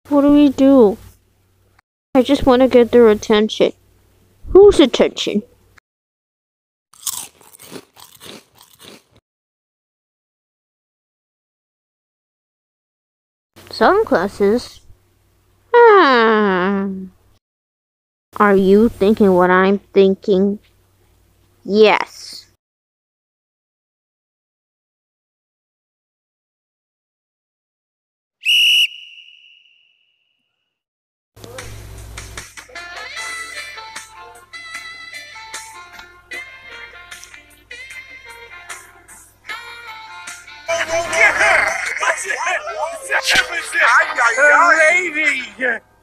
What do we do? I just want to get their attention. Whose attention? Some classes. Are you thinking what I'm thinking? Yes. Lady!